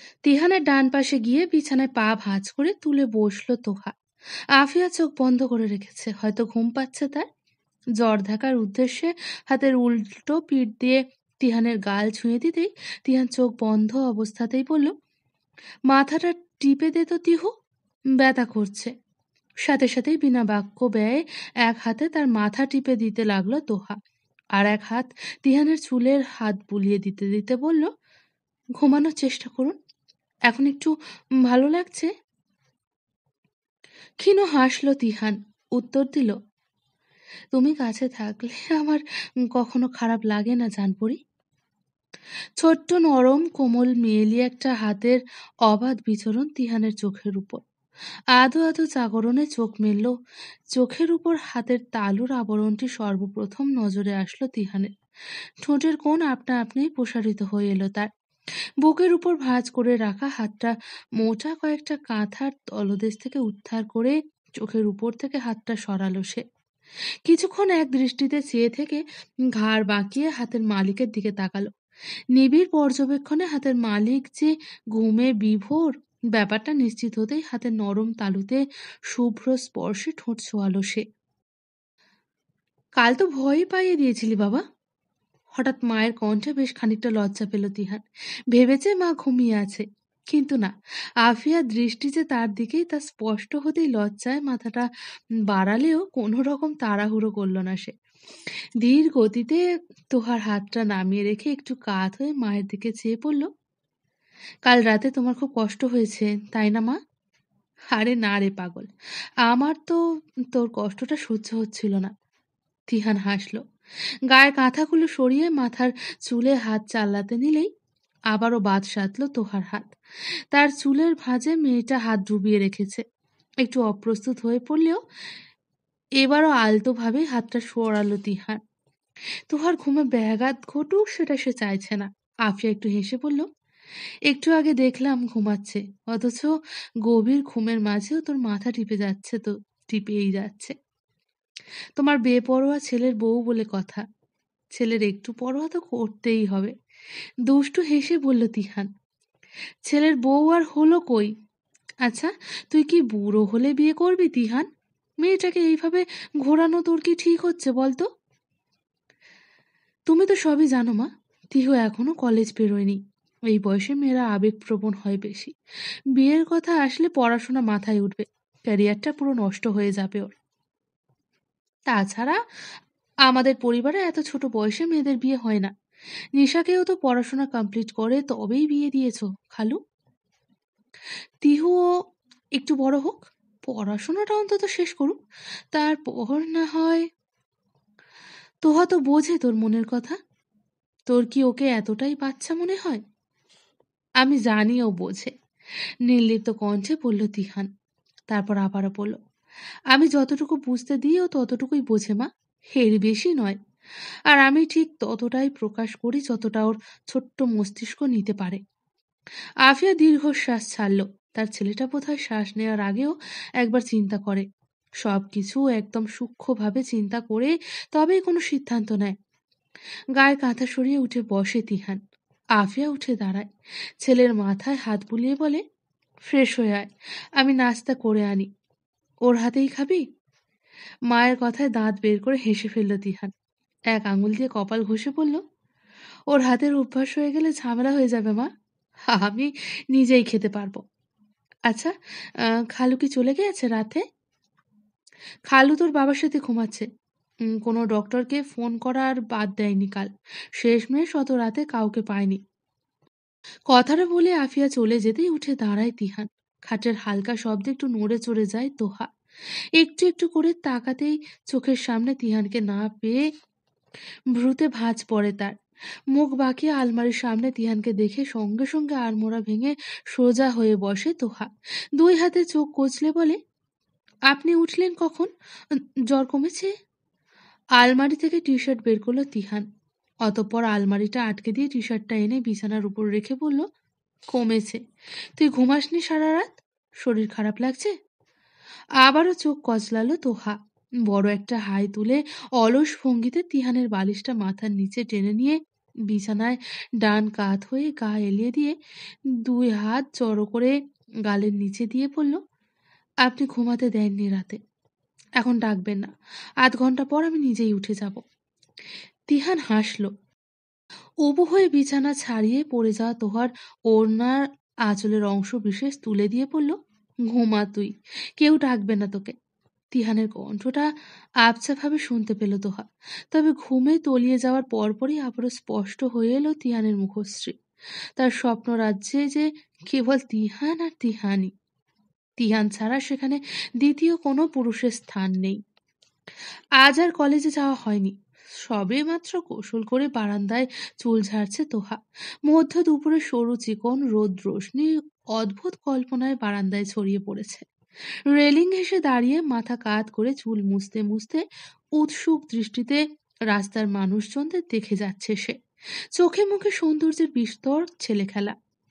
তিহানের ডান পাশে গিয়ে বিছানায় পা ভাঁজ করে তুলে বসলো তোহা। আফিয়া চোখ বন্ধ করে রেখেছে, হয়তো ঘুম পাচ্ছে তার। জ্বর ঢাকার উদ্দেশ্যে হাতের উল্টো পিঠ দিয়ে তিহানের গাল ছুঁয়ে দিতেই তিহান চোখ বন্ধ অবস্থাতেই বলল, মাথাটা টিপে দে তো তিহু, ব্যথা করছে। সাথে সাথেই বিনা বাক্য ব্যয়ে এক হাতে তার মাথা টিপে দিতে লাগলো তোহা, আর এক হাত তিহানের চুলের হাত বুলিয়ে দিতে দিতে বলল, ঘুমানোর চেষ্টা করুন, এখন একটু ভালো লাগছে? ক্ষীণ হাসল তিহান, উত্তর দিল, তুমি কাছে থাকলে আমার কখনো খারাপ লাগে না জানপরি। ছোট্ট নরম কোমল মেয়েলি একটা হাতের অবাধ বিচরণ তিহানের চোখের উপর। আধো আধো জাগরণে চোখ মেলল। চোখের উপর হাতের তালুর আবরণটি সর্বপ্রথম নজরে আসলো তিহানের। ঠোঁটের কোণ আপনা আপনিই প্রসারিত হয়ে এলো তার। বুকের উপর ভাঁজ করে রাখা হাতটা মোটা কয়েকটা কাঁথার তলদেশ থেকে উদ্ধার করে চোখের উপর থেকে হাতটা সরালো সে। কিছুক্ষণ এক দৃষ্টিতে চেয়ে থেকে ঘাড় বাঁকিয়ে হাতের মালিকের দিকে তাকালো। নিবিড় পর্যবেক্ষণে হাতের মালিক যে ঘুমে বিভোর ব্যাপারটা নিশ্চিত হতেই হাতের নরম তালুতে শুভ্র স্পর্শে ঠোঁট ছোঁয়ালো সে। কাল তো ভয়ই পাইয়ে দিয়েছিলি বাবা। হঠাৎ মায়ের কণ্ঠে বেশ খানিকটা লজ্জা পেল তিহান। ভেবেছে মা ঘুমিয়ে আছে, কিন্তু না, আফিয়া দৃষ্টি যে তার দিকেই তা স্পষ্ট হতেই লজ্জায় মাথাটা বাড়ালেও কোনো রকম তাড়াহুড়ো করল না সে। ধীর গতিতে তোহার হাতটা নামিয়ে রেখে একটু কাত হয়ে মায়ের দিকে চেয়ে পড়ল, কাল রাতে তোমার খুব কষ্ট হয়েছে তাই না মা? আরে না রে পাগল, আমার তো তোর কষ্টটা সহ্য হচ্ছিল না। তিহান হাসল। গায়ের কাঁথাগুলো সরিয়ে মাথার চুলে হাত চালাতে নিলেই আবারও বাদ সাধল তোহার হাত। তার চুলের ভাঁজে মেয়েটা হাত ডুবিয়ে রেখেছে। একটু অপ্রস্তুত হয়ে পড়লেও এবারও আলতোভাবে হাতটা সরালো তিহান। তোহার ঘুমে ব্যাঘাত ঘটুক সেটা সে চাইছে না। আফিয়া একটু হেসে বলল, একটু আগে দেখলাম ঘুমাচ্ছে, অথচ গভীর ঘুমের মাঝেও তোর মাথা টিপে যাচ্ছে, তো টিপেই যাচ্ছে। তোমার বেপরোয়া ছেলের বউ বলে কথা, ছেলের একটু পরোয়া তো করতেই হবে। দুষ্টু হেসে বলল তিহান, ছেলের বউ আর হলো কই? আচ্ছা, তুই কি বুড়ো হলে বিয়ে করবি তিহান? মেয়েটাকে এইভাবে ঘোরানো তোর কি ঠিক হচ্ছে বলতো? তুমি তো সবই জানো মা, তিহু এখনো কলেজ বেরোয়নি। এই বয়সে মেয়েরা আবেগপ্রবণ হয় বেশি। বিয়ের কথা আসলে পড়াশোনা মাথায় উঠবে, ক্যারিয়ারটা পুরো নষ্ট হয়ে যাবে ওর। তাছাড়া আমাদের পরিবারে এত ছোট বয়সে মেয়েদের বিয়ে হয় না। নিশাকেও তো পড়াশোনা কমপ্লিট করে তবেই বিয়ে দিয়েছো খালু। তিহুও একটু বড় হোক, পড়াশোনাটা অন্তত শেষ করুক, তারপর না হয়। তোহা তো বোঝে তোর মনের কথা। তোর কি ওকে এতটাই বাচ্চা মনে হয়? আমি জানি ও বোঝে, নির্লিপ্ত কণ্ঠে বলল তিহান। তারপর আবারও বলল, আমি যতটুকু বুঝতে দিই ও ততটুকুই বোঝে মা, এর বেশি নয়। আর আমি ঠিক ততটাই প্রকাশ করি যতটা ওর ছোট্ট মস্তিষ্ক নিতে পারে। আফিয়া দীর্ঘশ্বাস ছাড়ল। তার ছেলেটা বোধহয় শ্বাস নেওয়ার আগেও একবার চিন্তা করে, সবকিছু একদম সূক্ষ্মভাবে চিন্তা করে তবেই কোনো সিদ্ধান্ত নেয়। গায়ের কাঁথা সরিয়ে উঠে বসে তিহান। আফিয়া উঠে দাঁড়ায়, ছেলের মাথায় হাত বুলিয়ে বলে, ফ্রেশ হয়ে আয়, আমি নাস্তা করে আনি। ওর হাতেই খাবি? মায়ের কথায় দাঁত বের করে হেসে ফেলল তিহান। এক আঙুল দিয়ে কপাল ঘষে বলল, ওর হাতের অভ্যাস হয়ে গেলে ঝামেলা হয়ে যাবে মা, আমি নিজেই খেতে পারবো। আচ্ছা, খালু কি চলে গিয়েছে রাতে? খালু তোর বাবার সাথে ঘুমাচ্ছে। কোনো ডক্টরকে ফোন করার বাদ দেয়নি কাল, শেষমেশ অত রাতে কাউকে পায়নি। কথাটা বলে আফিয়া চলে যেতেই উঠে দাঁড়ায় তিহান। খাটের হালকা শব্দে একটু নড়ে চড়ে যায় তোহা। একটু একটু করে তাকাতেই চোখের সামনে তিহানকে না পেয়ে ভ্রুতে ভাঁজ পড়ে তার। মুখ বাঁকিয়ে আলমারির সামনে তিহানকে দেখে সঙ্গে সঙ্গে আড়মোড়া ভেঙে সোজা হয়ে বসে তোহা। দুই হাতে চোখ কচলে বলে, আপনি উঠলেন কখন? জ্বর কমেছে? আলমারি থেকে টি শার্ট বের করলো তিহান। অতঃপর আলমারিটা আটকে দিয়ে টি শার্টটা এনে বিছানার উপর রেখে বলল, কমেছে। তুই ঘুমাসনি সারা রাত? শরীর খারাপ লাগছে? আবারও চোখ কচলালো তোহা। বড় একটা হাই তুলে অলস ভঙ্গিতে তিহানের বালিশটা মাথার নিচে টেনে নিয়ে বিছানায় ডান কাত হয়ে গা এলিয়ে দিয়ে 2 হাত জড়ো করে গালের নিচে দিয়ে বলল, আপনি ঘুমাতে দেননি রাতে, এখন ডাকবেন না। ০.৫ ঘন্টা পর আমি নিজেই উঠে যাব। তিহান হাসল। উবু হয়ে বিছানা ছাড়িয়ে পড়ে যাওয়া তোহার ওড়নার আঁচলের অংশ বিশেষ তুলে দিয়ে বলল, ঘুমা তুই, কেউ ডাকবে না তোকে। তিহানের কণ্ঠটা আবছাভাবে শুনতে পেল তোহা। তবে ঘুমে তলিয়ে যাওয়ার পরপরই আবারও স্পষ্ট হয়ে এলো তিহানের মুখশ্রী। তার স্বপ্ন রাজ্যে যে কেবল তিহান আর তিহানই। তিহান ছাড়া সেখানে দ্বিতীয় কোনো পুরুষের স্থান নেই। আজ আর কলেজে যাওয়া হয়নি। সবে মাত্র গোসল করে বারান্দায় চুল ঝাড়ছে তোহা। মধ্য দুপুরে সরু চিকন রোদ রোশনি অদ্ভুত কল্পনায় বারান্দায় ছড়িয়ে পড়েছে। রেলিং ঘেঁষে দাঁড়িয়ে মাথা কাত করে চুল মুছতে মুছতে উৎসুক দৃষ্টিতে রাস্তার মানুষজনদের দেখে যাচ্ছে সে। চোখে মুখে সৌন্দর্যের বিস্তর ছেলে খেলা।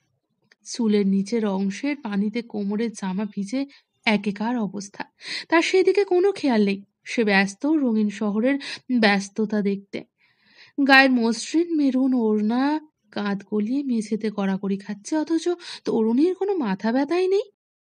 চুলের নিচের অংশের পানিতে কোমরের জামা ভিজে একেকার অবস্থা। তার সেদিকে কোনো খেয়াল নেই। সে ব্যস্ত রঙিন শহরের ব্যস্ততা দেখতে। গায়ের মসৃণ মেরুন ওড়না কাঁধ গলিয়ে মেঝেতে কড়াকড়ি খাচ্ছে, অথচ তরুণীর কোনো মাথা ব্যথাই নেই।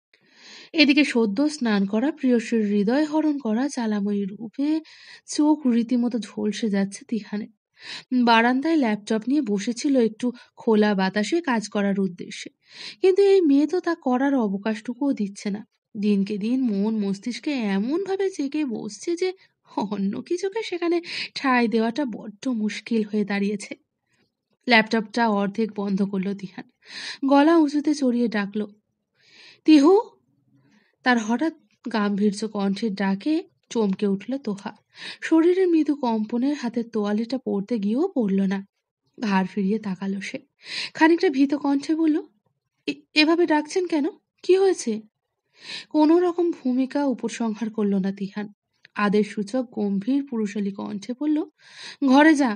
এদিকে সদ্য স্নান করা প্রিয়সীর হৃদয় হরণ করা জ্বালাময়ী রূপে চোখ রীতিমতো ঝলসে যাচ্ছে তিহানের। বারান্দায় ল্যাপটপ নিয়ে বসেছিল একটু খোলা বাতাসে কাজ করার উদ্দেশ্যে। কিন্তু এই মেয়ে তো তা করার অবকাশটুকুও দিচ্ছে না। দিনকে দিন মন মস্তিষ্কে এমনভাবে জেগে বসছে যে অন্য কিছুকে সেখানে ঠাঁই দেওয়াটা বড্ড মুশকিল হয়ে দাঁড়িয়েছে। ল্যাপটপটা অর্ধেক বন্ধ করলো তিহান। গলা উঁচুতে চড়িয়ে ডাকলো, তিহু। তার হঠাৎ গাম্ভীর্য কণ্ঠের ডাকে চমকে উঠল তোহা। শরীরের মৃদু কম্পনের হাতের তোয়ালিটা পড়তে গিয়েও পড়ল না। ঘাড় ফিরিয়ে তাকালো সে। খানিকটা ভীত কণ্ঠে বলল, এভাবে ডাকছেন কেন? কি হয়েছে? কোনো রকম ভূমিকা উপসংহার করল না তিহান। আদেশ সূচক গম্ভীর পুরুষালী কণ্ঠে বলল, ঘরে যা।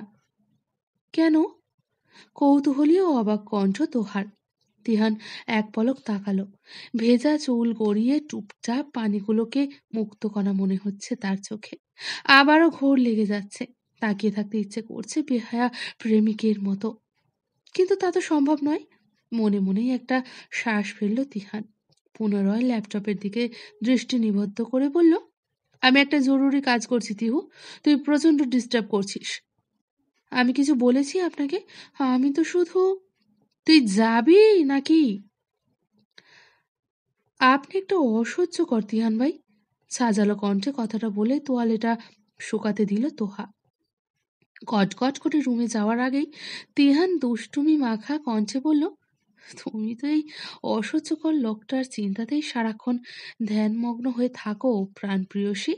কেন? কৌতূহলী ও অবাক কণ্ঠ তোহার। তিহান এক পলক তাকালো। ভেজা চুল গড়িয়ে টুপটাপ পানিগুলোকে মুক্তকণা মনে হচ্ছে তার চোখে। আবারও ঘোর লেগে যাচ্ছে। তাকিয়ে থাকতে ইচ্ছে করছে বেহায়া প্রেমিকের মতো, কিন্তু তা তো সম্ভব নয়। মনে মনেই একটা শ্বাস ফেলল তিহান। পুনরায় ল্যাপটপের দিকে দৃষ্টি নিবদ্ধ করে বলল, আমি একটা জরুরি কাজ করছি তিহু, তুই প্রচন্ড ডিস্টার্ব করছিস। আমি কিছু বলেছি আপনাকে? আমি তো শুধু। তুই যাবি নাকি? আপনি একটু অসহ্যকর তিহান ভাই। সাজালো কণ্ঠে কথাটা বলে তোয়ালেটা শুকাতে দিল তোহা। কটকট করে রুমে যাওয়ার আগেই তিহান দুষ্টুমি মাখা কণ্ঠে বলল, তুমি তো এই অসহ্যকর লোকটার চিন্তাতেই সারাক্ষণ ধ্যানমগ্ন হয়ে থাকো প্রাণ প্রিয়সী।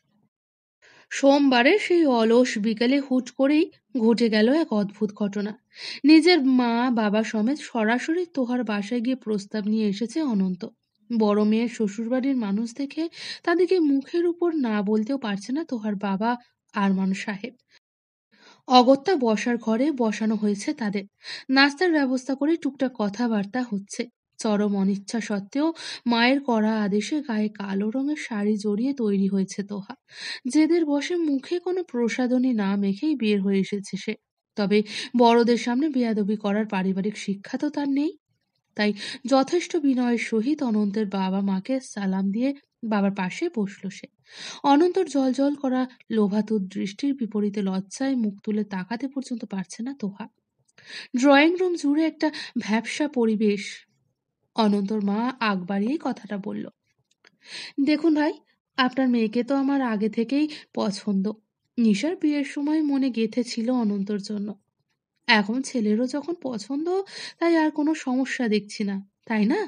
সোমবারে সেই অলস বিকেলে হুট করেই ঘটে গেল এক অদ্ভুত ঘটনা। নিজের মা বাবা সমেত সরাসরি তোহার বাসায় গিয়ে প্রস্তাব নিয়ে এসেছে অনন্ত। বড় মেয়ের শ্বশুরবাড়ির মানুষ দেখে তাদেরকে মুখের উপর না বলতেও পারছে না তোহার বাবা আরমান সাহেব। অগত্যা বসার ঘরে বসানো হয়েছে তাদের। নাস্তার ব্যবস্থা করে টুকটাক কথাবার্তা হচ্ছে। চরম অনিচ্ছা সত্ত্বেও মায়ের কড়া আদেশে গায়ে কালো রঙের শাড়ি জড়িয়ে তৈরি হয়েছে তোহা। জেদের বসে মুখে কোনো প্রসাধনী না মেখেই বের হয়ে এসেছে সে। তবে বড়দের সামনে বেয়াদবি করার পারিবারিক শিক্ষা তো তার নেই। তাই যথেষ্ট বিনয়ের সহিত অনন্তের বাবা মাকে সালাম দিয়ে বাবার পাশে বসল সে। অনন্তর জল করা লোভাতুর দৃষ্টির বিপরীতে লজ্জায় মুখ তুলে তাকাতে পর্যন্ত পারছে না তোহা। ড্রয়িং রুম জুড়ে একটা ভ্যাপসা পরিবেশ। অনন্তর মা আগ বাড়িয়েই কথাটা বলল, দেখুন ভাই, আপনার মেয়েকে তো আমার আগে থেকেই পছন্দ। নিশার বিয়ের সময় মনে গেঁথে ছিল অনন্তর জন্য। এখন ছেলেরও যখন পছন্দ, তাই আর কোনো সমস্যা দেখছি না, তাই না?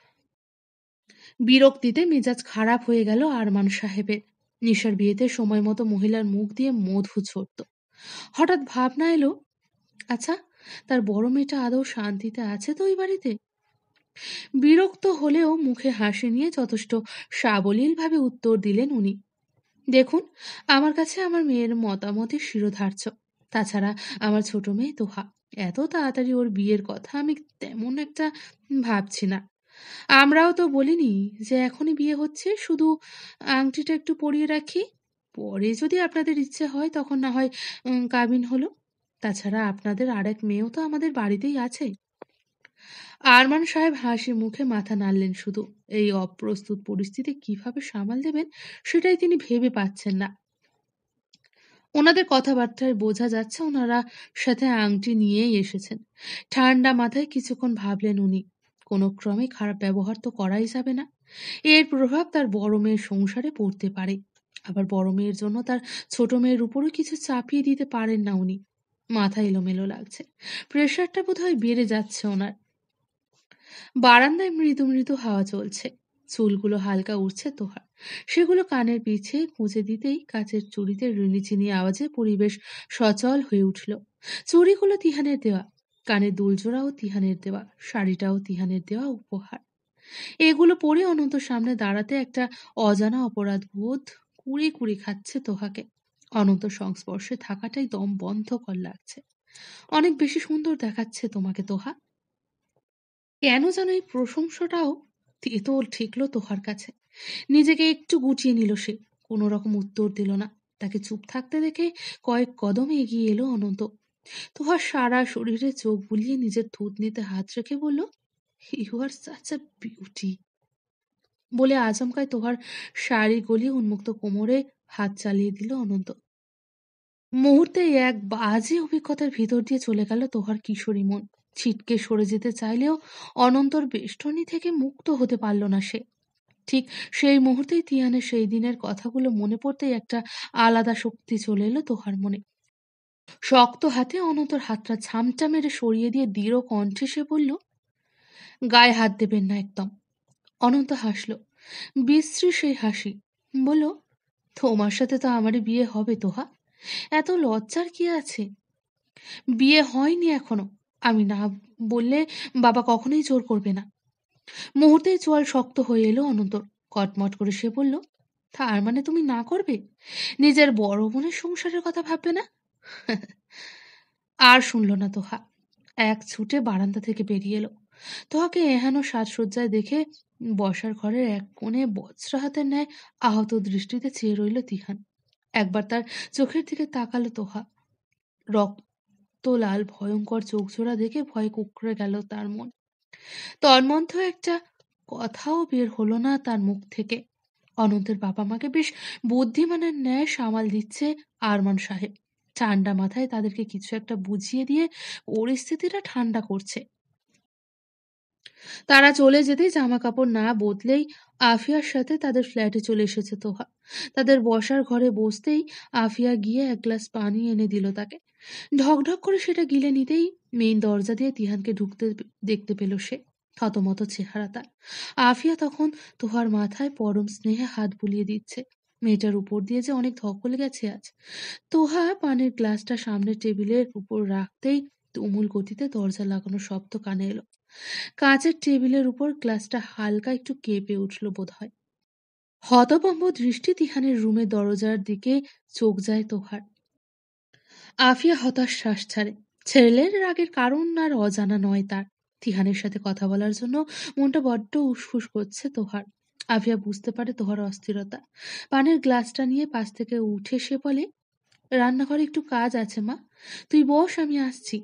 বিরক্তিতে মেজাজ খারাপ হয়ে গেল আরমান সাহেবের। নিশার বিয়েতে সময় মতো মহিলার মুখ দিয়ে মধু ঝরত। হঠাৎ ভাবনা এলো, আচ্ছা, তার বড় মেয়েটা আদৌ শান্তিতে আছে তো ওই বাড়িতে? বিরক্ত হলেও মুখে হাসি নিয়ে যথেষ্ট সাবলীলভাবে উত্তর দিলেন উনি, দেখুন, আমার কাছে আমার মেয়ের মতামতই শিরোধার্য। তাছাড়া আমার ছোট মেয়ে তোহা, এত তাড়াতাড়ি ওর বিয়ের কথা আমি তেমন একটা ভাবছি না। আমরাও তো বলিনি যে এখনই বিয়ে হচ্ছে, শুধু আংটিটা একটু পরিয়ে রাখি, পরে যদি আপনাদের ইচ্ছে হয় তখন না হয় কাবিন হলো। তাছাড়া আপনাদের আরেক মেয়েও তো আমাদের বাড়িতেই আছে। আরমান সাহেব হাসি মুখে মাথা নাড়লেন শুধু। এই অপ্রস্তুত পরিস্থিতি কিভাবে সামাল দেবেন সেটাই তিনি ভেবে পাচ্ছেন না। ওনাদের কথাবার্তায় বোঝা যাচ্ছে ওনারা সাথে আংটি নিয়েই এসেছেন। ঠান্ডা মাথায় কিছুক্ষণ ভাবলেন উনি, কোনো ক্রমে খারাপ ব্যবহার তো করাই যাবে না। এর প্রভাব তার বড় মেয়ের সংসারে পড়তে পারে। আবার বড় মেয়ের জন্য তার ছোট মেয়ের উপরও কিছু চাপিয়ে দিতে পারেন না উনি। মাথা এলোমেলো লাগছে, প্রেশারটা বোধহয় বেড়ে যাচ্ছে ওনার। বারান্দায় মৃদু মৃদু হাওয়া চলছে, চুলগুলো হালকা উঠছে তোহার। সেগুলো কানের পিছে গুঁজে দিতেই কাচের চুড়িতে রিনিচিনি আওয়াজে পরিবেশ সচল হয়ে উঠল। চুড়িগুলো তিহানের দেওয়া, কানের দুলজোড়াও তিহানের দেওয়া, শাড়িটাও তিহানের দেওয়া উপহার। এগুলো পরে অনন্ত সামনে দাঁড়াতে একটা অজানা অপরাধ বোধ কুড়ি কুড়ি খাচ্ছে তোহাকে। অনন্ত সংস্পর্শে থাকাটাই দম বন্ধকর লাগছে। অনেক বেশি সুন্দর দেখাচ্ছে তোমাকে তোহা। কেন যেন এই প্রশংসাটাও তেতো ঠেকলো তোহার কাছে। নিজেকে একটু গুটিয়ে নিল সে, কোনো রকম উত্তর দিল না। তাকে চুপ থাকতে দেখে কয়েক কদম এগিয়ে এলো অনন্ত। তোহার সারা শরীরে চোখ বুলিয়ে নিজের থুতনিতে হাত রেখে বলল, you are such a beauty. বলে আচমকায় তোহার শাড়ি গলিয়ে উন্মুক্ত কোমরে হাত চালিয়ে দিল অনন্ত। মুহূর্তে এক বাজে অভিজ্ঞতার ভিতর দিয়ে চলে গেল তোহার কিশোরী মন। ছিটকে সরে যেতে চাইলেও অনন্তর বেষ্টনী থেকে মুক্ত হতে পারল না সে। ঠিক সেই মুহূর্তেই তিয়ানের সেই দিনের কথাগুলো মনে পড়তেই একটা আলাদা শক্তি চলে এলো তোহার মনে। শক্ত হাতে অনন্তর হাতটা ঝামটা মেরে সরিয়ে দিয়ে দৃঢ় কণ্ঠে সে বলল, গায়ে হাত দেবেন না একদম। অনন্ত হাসল, বিশ্রী সেই হাসি। বলল, তোমার সাথে তো আমারই বিয়ে হবে তোহা, এত লজ্জার কি আছে? বিয়ে হয়নি এখনো। আমি না বললে বাবা কখনোই জোর করবে না। মুহূর্তেই চোয়াল শক্ত হয়ে এলো অনন্তর। কটমট করে সে বলল, তার মানে তুমি না করবে? নিজের বড় বোনের সংসারের কথা ভাববে না? আর শুনল না তোহা, এক ছুটে বারান্দা থেকে বেরিয়ে এলো। তোহাকে এহেন সাজসজ্জায় দেখে বসার ঘরের এক কোণে বজ্রাহাতের ন্যায় আহত দৃষ্টিতে চেয়ে রইল তিহান। একবার তার চোখের দিকে তাকালো তোহা। রক্ত লাল ভয়ঙ্কর চোখজোড়া দেখে ভয়ে কুঁকড়ে গেল তার মন। তন্মধ্যে একটা কথাও বের হলো না তার মুখ থেকে। অনন্তের বাবা মাকে বেশ বুদ্ধিমানের ন্যায় সামাল দিচ্ছে আরমান সাহেব। ঠান্ডা মাথায় তাদেরকে কিছু একটা বুঝিয়ে দিয়ে পরিস্থিতিটা ঠান্ডা করছে। তারা চলে যেতেই জামা কাপড় না বদলেই আফিয়ার সাথে তাদের ফ্ল্যাটে চলে এসেছে তোহা। তাদের বসার ঘরে বসতেই আফিয়া গিয়ে এক গ্লাস পানি এনে দিল তাকে। ঢকঢক করে সেটা গিলে নিতেই মেইন দরজা দিয়ে তিহানকে ঢুকতে দেখতে পেল সে। থতমত চেহারা তার। আফিয়া তখন তোহার মাথায় পরম স্নেহে হাত বুলিয়ে দিচ্ছে। মেয়েটার উপর দিয়ে যে অনেক ধকল গেছে আজ। তোহা পানির গ্লাসটা সামনের টেবিলের উপর রাখতেই তুমুল গতিতে দরজা লাগানো শব্দ কানে এলো। কাঁচের টেবিলের উপর গ্লাসটা হালকা একটু কেঁপে উঠল বোধহয়। হতভম্ব দৃষ্টি তিহানের রুমের দরজার দিকে চোখ যায় তোহার। আফিয়া হতাশ শ্বাস ছাড়ে। ছেলের রাগের কারণ আর অজানা নয় তার। তিহানের সাথে কথা বলার জন্য মনটা বড্ড উসখুস করছে তোহার। আফিয়া বুঝতে পারে তোহার অস্থিরতা। পানের গ্লাসটা নিয়ে পাশ থেকে উঠে সে বলে, রান্নাঘরে একটু কাজ আছে মা, তুই বস, আমি আসছি।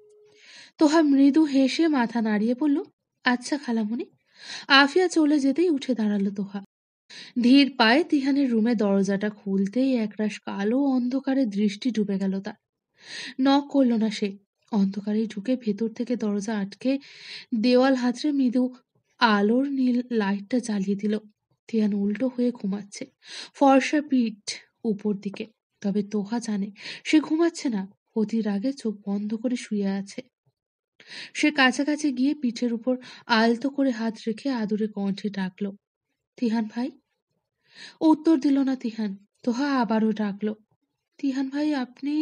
তোহা মৃদু হেসে মাথা নাড়িয়ে বলল, আচ্ছা খালামণি। আফিয়া চলে যেতেই উঠে দাঁড়ালো তোহা। ধীর পায়ে তিহানের রুমে দরজাটা খুলতেই একরাশ কালো অন্ধকারে দৃষ্টি ডুবে গেল তার। নক করল না সে। অন্ধকারেই ঢুকে ভেতর থেকে দরজা আটকে দেওয়াল হাতড়ে মৃদু আলোর নীল লাইটটা জ্বালিয়ে দিল। তিহান উল্টো হয়ে ঘুমাচ্ছে, ফর্সা পিঠ উপর দিকে। তবে তোহা জানে সে ঘুমাচ্ছে না, অতির আগে চোখ বন্ধ করে শুয়ে আছে। সে কাছাকাছি গিয়ে পিঠের উপর আলতো করে হাত রেখে আদুরে কণ্ঠে ডাকলো, তিহান ভাই। উত্তর দিল না তিহান। তোহা আবারও ডাকলো, তিহান ভাই আপনি?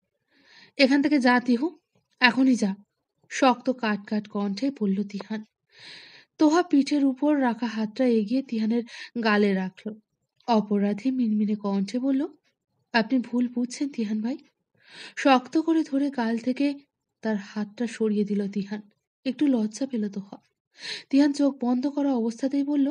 এখান থেকে যা তিহু, এখনই যা। শক্ত কাট কাট কণ্ঠে বলল তিহান। তোহা পিঠের উপর রাখা হাতটা এগিয়ে তিহানের গালে রাখল। অপরাধী মিনমিনে কণ্ঠে বলল, আপনি ভুল বুঝছেন তিহান ভাই। শক্ত করে ধরে গাল থেকে তার হাতটা সরিয়ে দিল তিহান। একটু লজ্জা পেল তোহা। তিহান চোখ বন্ধ করা অবস্থাতেই বলল,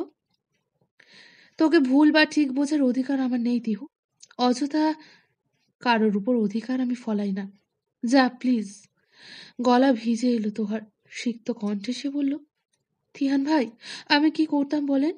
তোকে ভুল বা ঠিক বোঝার অধিকার আমার নেই তিহু। অযথা কারোর উপর অধিকার আমি ফলাই না। যা প্লিজ। গলা ভিজে এলো তোহার। সিক্ত কণ্ঠে সে বলল, তিহান ভাই, আমি কি করতাম বলেন?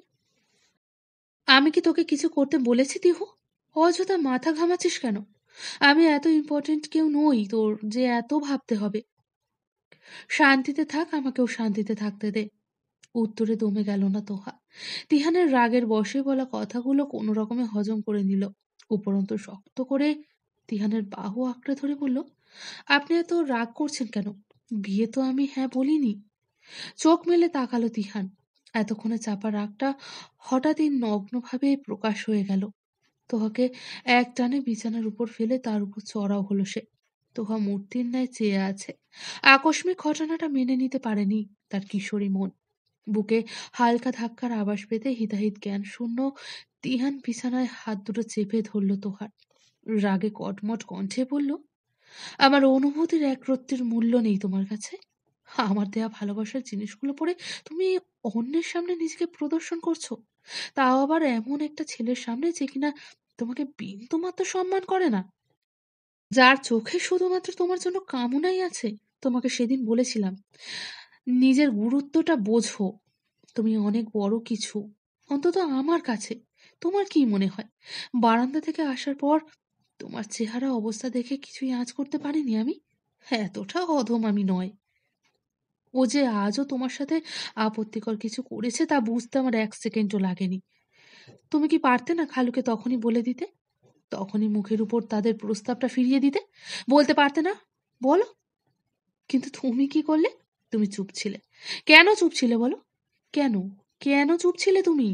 আমি কি তোকে কিছু করতে বলেছি তিহু? অযথা মাথা ঘামাচ্ছিস কেন? আমি এত ইম্পর্টেন্ট কেউ নই তোর যে এত ভাবতে হবে। শান্তিতে থাক, আমাকেও শান্তিতে থাকতে দে। উত্তরে দমে গেল না তোহা। তিহানের রাগের বশে বলা কথাগুলো কোনো রকমে হজম করে নিল। উপরন্তু শক্ত করে তিহানের বাহু আঁকড়ে ধরে বলল, আপনি এত রাগ করছেন কেন? বিয়ে তো আমি হ্যাঁ বলিনি। চোখ মেলে তাকালো তিহান। এতক্ষণে চাপা রাগটা হঠাৎই নগ্নভাবে প্রকাশ হয়ে গেল। তোহাকে এক টানে বিছানার উপর ফেলে তার উপর চড়াও হলো সে। তোহা মূর্তির ন্যায় চেয়ে আছে। আকস্মিক ঘটনাটা মেনে নিতে পারেনি তার কিশোরী মন। বুকে হালকা ধাক্কার আভাস পেতে হিতাহিত জ্ঞান শূন্য তিহান বিছানায় হাত দুটো চেপে ধরল তোহার। রাগে কটমট কণ্ঠে বলল, আমার অনুভূতির এক রত্তির মূল্য নেই তোমার কাছে? আমার দেয়া ভালোবাসার জিনিসগুলো পরে তুমি অন্যের সামনে নিজেকে প্রদর্শন করছো, তাও আবার এমন একটা ছেলের সামনে যে কিনা তোমাকে বিন্দুমাত্র সম্মান করে না, যার চোখে শুধুমাত্র তোমার জন্য কামনাই আছে। তোমাকে সেদিন বলেছিলাম, নিজের গুরুত্বটা বোঝো। তুমি অনেক বড় কিছু, অন্তত আমার কাছে। তোমার কি মনে হয় বারান্দা থেকে আসার পর তোমার চেহারা অবস্থা দেখে কিছুই আঁচ করতে পারিনি আমি? এতটা অধম আমি নয়। ও যে আজও তোমার সাথে আপত্তিকর কিছু করেছে তা বুঝতে আমার এক সেকেন্ডও লাগেনি। তুমি কি পারতে না খালুকে তখনই বলে দিতে? তখনই মুখের উপর তাদের প্রস্তাবটা ফিরিয়ে দিতে? বলতে পারতে না? বলো। কিন্তু তুমি কি করলে? তুমি চুপ ছিলে। কেন চুপ ছিলে বলো? কেন? কেন চুপ ছিলে তুমি?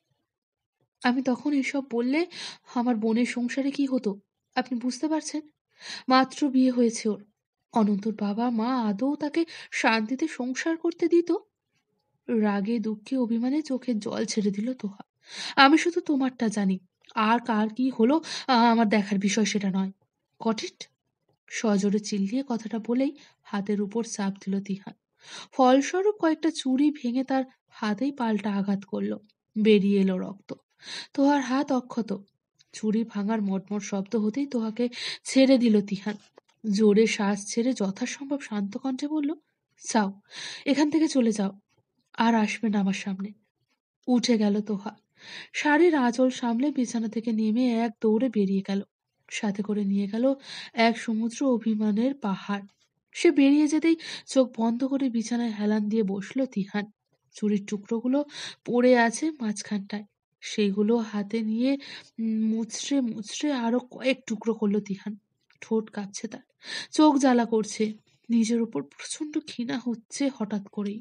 আমি তখন এসব বললে আমার বোনের সংসারে কি হতো আপনি বুঝতে পারছেন? মাত্র বিয়ে হয়েছে ওর। অনন্তর বাবা মা আদৌ তাকে শান্তিতে সংসার করতে দিত? রাগে দুঃখে অভিমানে চোখের জল ছেড়ে দিল তোহা। আমি শুধু তোমারটা জানি, আর কার কি হলো আমার দেখার বিষয় সেটা নয়। Got it? সজোরে চিল্লিয়ে কথাটা বলেই হাতের উপর চাপ দিল তিহান। ফলস্বরূপ কয়েকটা চুড়ি ভেঙে তার হাতেই পাল্টা আঘাত করলো। বেরিয়ে এলো রক্ত। তোহার হাত অক্ষত। চুড়ি ভাঙার মটমট শব্দ হতেই তোহাকে ছেড়ে দিল তিহান। জোরে শ্বাস ছেড়ে যথাসম্ভব শান্ত কণ্ঠে বলল, যাও, এখান থেকে চলে যাও, আর আসবে না আমার সামনে। উঠে গেল তোহা। শাড়ির আঁচল সামলে বিছানা থেকে নেমে এক দৌড়ে বেরিয়ে গেল। সাথে করে নিয়ে গেল এক সমুদ্র অভিমানের পাহাড়। সে বেরিয়ে যেতেই চোখ বন্ধ করে বিছানায় হেলান দিয়ে বসলো তিহান। চুরির টুকরোগুলো পড়ে আছে মাঝখানটায়। সেগুলো হাতে নিয়ে মুচড়ে মুচড়ে আরো কয়েক টুকরো করলো তিহান। ঠোঁট কাঁপছে তার, চোখ জ্বালা করছে। নিজের উপর প্রচন্ড ঘৃণা হচ্ছে হঠাৎ করেই।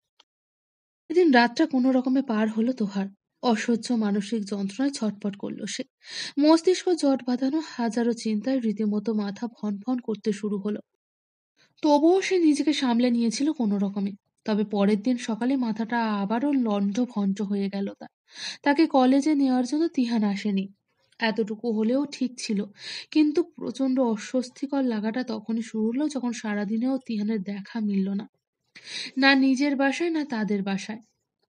এদিন রাতটা কোনো রকমে পার হলো তোহার। অসহ্য মানসিক যন্ত্রণায় ছটপট করলো সে। মস্তিষ্ক জট বাঁধানো হাজারো চিন্তায় রীতিমতো মাথা ভন ভন করতে শুরু হলো। তবুও সে নিজেকে সামলে নিয়েছিল কোনো রকমে। তবে পরের দিন সকালে মাথাটা আবারও লন্ডভন্ড হয়ে গেল তার। তাকে কলেজে নেওয়ার জন্য তিহান আসেনি। এতটুকু হলেও ঠিক ছিল, কিন্তু প্রচন্ড অস্বস্তিকর লাগাটা তখনই শুরু হলো যখন সারাদিনেও তিহানের দেখা মিলল না, না নিজের বাসায় না তাদের বাসায়।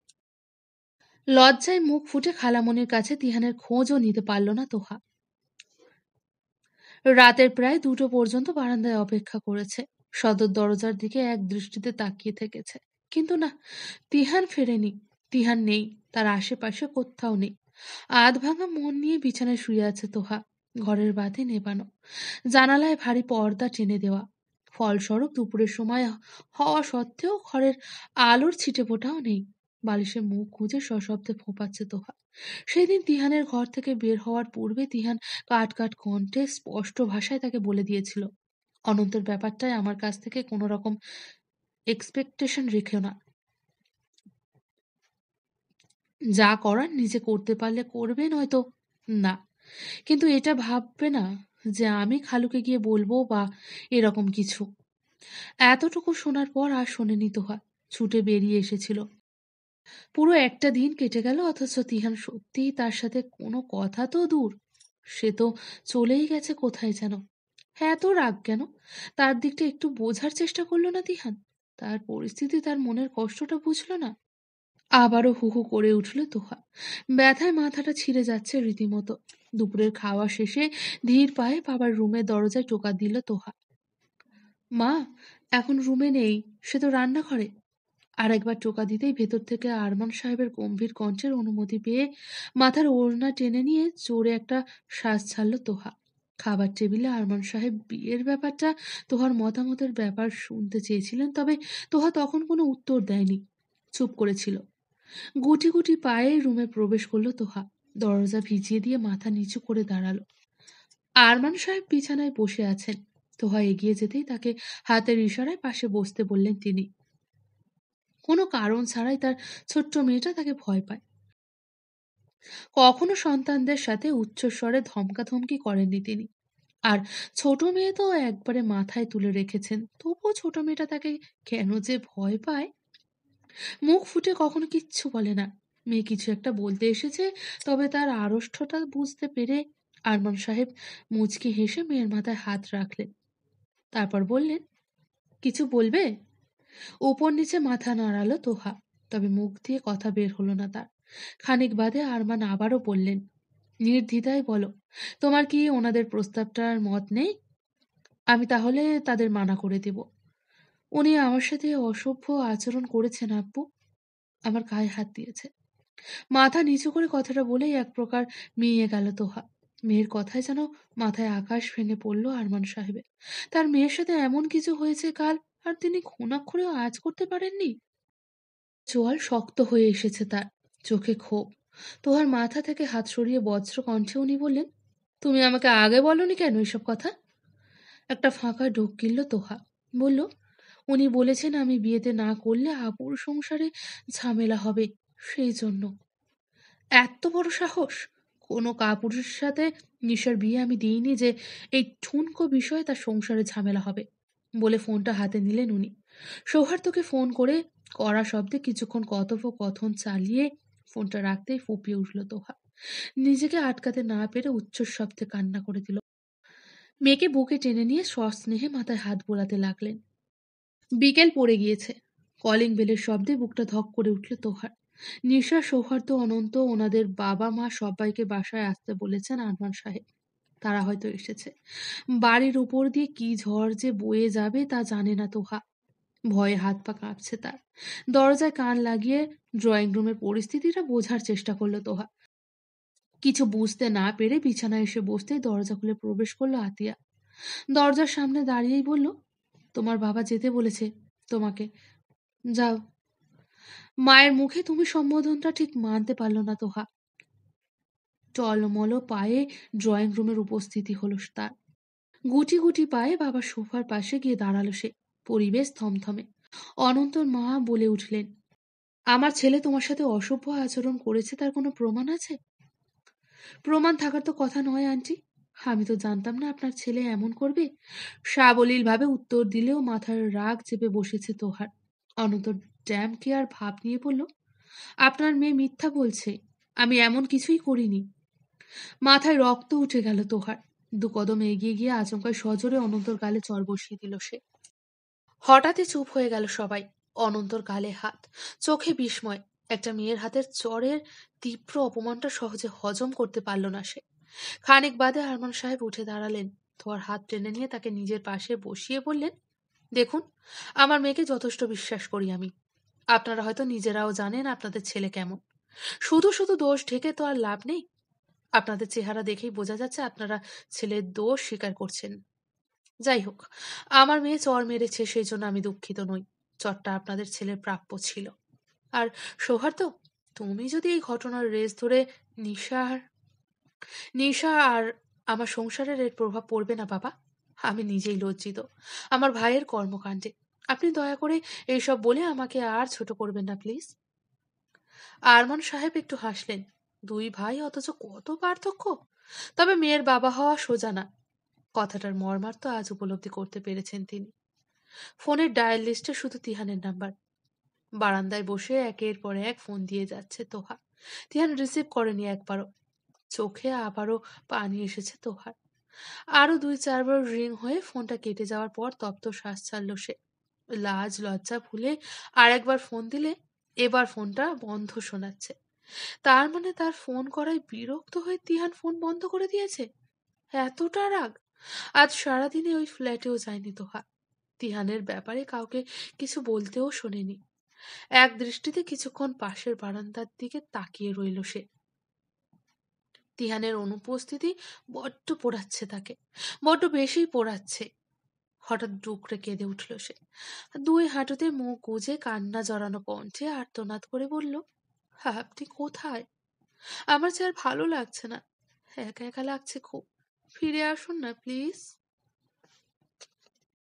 লজ্জায় মুখ ফুটে খালামণির কাছে তিহানের খোঁজও নিতে পারল না তোহা। রাতের প্রায় 2টো পর্যন্ত বারান্দায় অপেক্ষা করেছে। সদর দরজার দিকে এক দৃষ্টিতে তাকিয়ে থেকেছে। কিন্তু না, তিহান ফেরেনি। তিহান নেই, তার আশেপাশে কোথাও নেই। আধ ভাঙা মন নিয়ে বিছানায় শুয়ে আছে তোহা। ঘরের বাতি নেবানো, জানালায় ভারী পর্দা টেনে দেওয়া। ফলস্বরূপ দুপুরের সময় হওয়া সত্ত্বেও ঘরের আলোর ছিটে ফোটাও নেই। বালিশে মুখ গুজে সশব্দে ফোঁপাচ্ছে তোহা। সেদিন তিহানের ঘর থেকে বের হওয়ার পূর্বে তিহান কাট কাট কণ্ঠে স্পষ্ট ভাষায় তাকে বলে দিয়েছিল, অনন্তের ব্যাপারটায় আমার কাছ থেকে কোনো রকম এক্সপেকটেশন রেখেও না। যা করার নিজে করতে পারলে করবে, নয়তো না। কিন্তু এটা ভাববে না যে আমি খালুকে গিয়ে বলবো বা এরকম কিছু। এতটুকু শোনার পর আর শোনেনি তোহা। ছুটে বেরিয়ে এসেছিল। পুরো একটা দিন কেটে গেল, অথচ তিহান সত্যিই তার সাথে কোনো কথা তো দূর, সে তো চলেই গেছে কোথায় যেন। এত রাগ কেন? তার দিকটা একটু বোঝার চেষ্টা করলো না তিহান? তার পরিস্থিতি, তার মনের কষ্টটা বুঝলো না? আবারও হু হু করে উঠল তোহা। ব্যথায় মাথাটা ছিঁড়ে যাচ্ছে রীতিমতো। দুপুরের খাওয়া শেষে ধীর পায়ে বাবার রুমের দরজায় টোকা দিল তোহা। মা এখন রুমে নেই, সে তো রান্নাঘরে। আর একবার টোকা দিতেই ভেতর থেকে আরমান সাহেবের গম্ভীর কণ্ঠের অনুমতি পেয়ে মাথার ওড়না টেনে নিয়ে জোরে একটা শ্বাস ছাড়ল তোহা। খাবার টেবিলে আরমান সাহেব বিয়ের ব্যাপারটা, তোহার মতামতের ব্যাপার শুনতে চেয়েছিলেন, তবে তোহা তখন কোনো উত্তর দেয়নি, চুপ করেছিল। গুটি গুটি পায়ে রুমে প্রবেশ করলো তোহা। দরজা ভিজিয়ে দিয়ে মাথা নিচু করে দাঁড়ালো। আরমান সাহেব বিছানায় বসে আছেন। তোহা এগিয়ে যেতেই তাকে হাতের ইশারায় পাশে বসতে বললেন তিনি। কোনো কারণ ছাড়াই তার ছোট্ট মেয়েটা তাকে ভয় পায়। কখনো সন্তানদের সাথে উচ্চস্বরে ধমকাধমকি করেননি তিনি। আর ছোট মেয়ে তো একবারে মাথায় তুলে রেখেছেন, তবুও ছোট মেয়েটা তাকে কেন যে ভয় পায়। মুখ ফুটে কখনো কিচ্ছু বলে না। মেয়ে কিছু একটা বলতে এসেছে, তবে তার আড়ষ্টতা বুঝতে পেরে আরমান সাহেব মুচকি হেসে মেয়ের মাথায় হাত রাখলেন। তারপর বললেন, কিছু বলবে? উপর নিচে মাথা নাড়ালো তোহা, তবে মুখ দিয়ে কথা বের হলো না তার। খানিক বাদে আরমান আবারও বললেন, নির্দ্বিধায় বলো, তোমার কি ওনাদের প্রস্তাবটার মত নেই? আমি তাহলে তাদের মানা করে দেব। উনি আমার সাথে অসভ্য আচরণ করেছেন আব্বু, আমার গায়ে হাত দিয়েছে। মাথা নিচু করে কথাটা বলেই এক প্রকার মিইয়ে গেল তোহা। মেয়ের কথায় যেন মাথায় আকাশ ভেঙে পড়ল আরমান সাহেবের। তার মেয়ের সাথে এমন কিছু হয়েছে কাল, আর তিনি ঘুণাক্ষরেও আজ করতে পারেননি। চোয়াল শক্ত হয়ে এসেছে তার, চোখে ক্ষোভ। তোহার মাথা থেকে হাত সরিয়ে বজ্র কণ্ঠে উনি বললেন, তুমি আমাকে আগে বলনি কেন এসব কথা? একটা ফাঁকা ঢোক গিলল তোহা। বলল, উনি বলেছেন আমি বিয়েতে না করলে আপুর সংসারে ঝামেলা হবে, সেই জন্য। এত বড় সাহস! কোনো কাপুরুষের সাথে নিশার বিয়ে আমি দিইনি যে এই ঠুনকো বিষয়ে তার সংসারে ঝামেলা হবে, বলে ফোনটা হাতে নিলেন উনি। সৌহার্দ্যকে ফোন করে কড়া শব্দে কিছুক্ষণ কথোপকথন চালিয়ে ফোনটা রাখতেই ফুপিয়ে উঠল তোহা। নিজেকে আটকাতে না পেরে উচ্চস্বরে কান্না করে দিল। মেয়েকে বুকে টেনে নিয়ে সস্নেহে মাথায় হাত বোলাতে লাগলেন। বিকেল পড়ে গিয়েছে। কলিং বেলের শব্দে বুকটা ধক করে উঠল তোহার। নিশা, সৌহার্দ্য, অনন্ত ওনাদের বাবা মা সবাইকে বাসায় আসতে বলেছেন আরমান সাহেব। তারা হয়তো এসেছে। বাড়ির উপর দিয়ে কি ঝড় যে বয়ে যাবে তা জানে না তোহা। ভয়ে হাত পা কাঁপছে তার। দরজায় কান লাগিয়ে ড্রয়িং রুমের পরিস্থিতিটা বোঝার চেষ্টা করলো তোহা। কিছু বুঝতে না পেরে বিছানায় এসে বসতেই দরজা খুলে প্রবেশ করলো আতিয়া। দরজার সামনে দাঁড়িয়েই বলল, তোমার বাবা যেতে বলেছে তোমাকে, যাও। মায়ের মুখে তুমি সম্বোধনটা ঠিক মানতে পারল না তোহা। টলমল পায়ে ড্রয়িং রুমের উপস্থিতি হলো তার। গুটি গুটি পায়ে বাবার সোফার পাশে গিয়ে দাঁড়ালো সে। পরিবেশ থমথমে। অনন্তর মা বলে উঠলেন, আমার ছেলে তোমার সাথে অসভ্য আচরণ করেছে, তার কোনো প্রমাণ আছে? প্রমাণ থাকার তো কথা নয় আন্টি, আমি তো জানতাম না আপনার ছেলে এমন করবে। সাবলীল ভাবে উত্তর দিলেও মাথার রাগ চেপে বসেছে তোহার। অনন্তর ড্যাম কেয়ার ভাব নিয়ে বলল, আপনার মেয়ে মিথ্যা বলছে, আমি এমন কিছুই করিনি। মাথায় রক্ত উঠে গেল তোহার। দু কদম এগিয়ে গিয়ে আচমকায় সজোরে অনন্তর গালে চড় বসিয়ে দিল সে। হঠাৎই চুপ হয়ে গেল সবাই। অনন্তর গালে হাত, চোখে বিস্ময়। একটা মেয়ের হাতের চড়ের তীব্র অপমানটা সহজে হজম করতে পারল না সে। খানিক বাদে আরমান সাহেব উঠে দাঁড়ালেন। তোহার হাত টেনে নিয়ে তাকে নিজের পাশে বসিয়ে বললেন, দেখুন, আমার মেয়েকে যথেষ্ট বিশ্বাস করি আমি। আপনারা হয়তো নিজেরাও জানেন আপনাদের ছেলে কেমন। শুধু শুধু দোষ ঢেকে তো আর লাভ নেই। আপনাদের চেহারা দেখেই বোঝা যাচ্ছে আপনারা ছেলের দোষ স্বীকার করছেন। যাই হোক, আমার মেয়ে চর মেরেছে, সেই জন্য আমি দুঃখিত নই। চরটা আপনাদের ছেলের প্রাপ্য ছিল। আর সৌহার্দ্য, তুমি যদি এই ঘটনার রেস ধরে নিশার নিশা আর আমার সংসারের এর প্রভাব পড়বে না বাবা। আমি নিজেই লজ্জিত আমার ভাইয়ের কর্মকাণ্ডে। আপনি দয়া করে এইসব বলে আমাকে আর ছোট করবেন না প্লিজ। আরমান সাহেব একটু হাসলেন। দুই ভাই অথচ কত পার্থক্য। তবে মেয়ের বাবা হওয়া সোজা না, কথাটার মর্মার্থ আজ উপলব্ধি করতে পেরেছেন তিনি। ফোনের ডায়াল লিস্টে শুধু তিহানের নাম্বার। বারান্দায় বসে একের পর এক ফোন দিয়ে যাচ্ছে তোহা। তিহান রিসিভ করেনি একবারও। চোখে আবারও পানি এসেছে তোহার। আরো দুই চারবার রিং হয়ে ফোনটা কেটে যাওয়ার পর তপ্ত শ্বাস ছাড়ল সে। লাজ লজ্জা ভুলে আর একবার ফোন দিলে এবার ফোনটা বন্ধ শোনাচ্ছে। তার মানে তার ফোন করায় বিরক্ত হয়ে তিহান ফোন বন্ধ করে দিয়েছে। এতটা রাগ! আজ সারাদিনে ওই ফ্ল্যাটেও যায়নি তোহা। তিহানের ব্যাপারে কাউকে কিছু বলতেও শোনেনি। এক দৃষ্টিতে কিছুক্ষণ পাশের বারান্দার দিকে তাকিয়ে রইল সে। তিহানের অনুপস্থিতি বড্ড পোড়াচ্ছে তাকে, বড্ড বেশি পোড়াচ্ছে। হঠাৎ ডুকরে কেঁদে উঠল সে। দুই হাঁটুতে মুখ গুজে কান্না জড়ানো কণ্ঠে আর্তনাদ করে বলল, আপনি কোথায়? আমার যে আর ভালো লাগছে না, একা একা লাগছে খুব। ফিরে আসুন না প্লিজ।